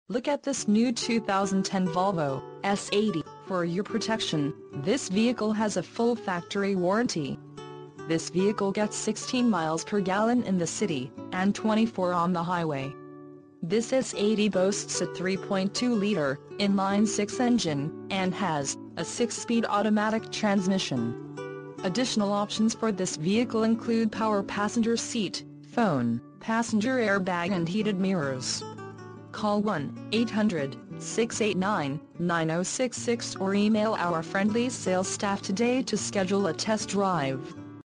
Look at this new 2010 Volvo S80. For your protection, this vehicle has a full factory warranty. This vehicle gets 16 miles per gallon in the city, and 24 on the highway. This S80 boasts a 3.2-liter, inline-six engine, and has a 6-speed automatic transmission. Additional options for this vehicle include power passenger seat, phone, passenger airbag and heated mirrors. Call 1-800-689-9066 or email our friendly sales staff today to schedule a test drive.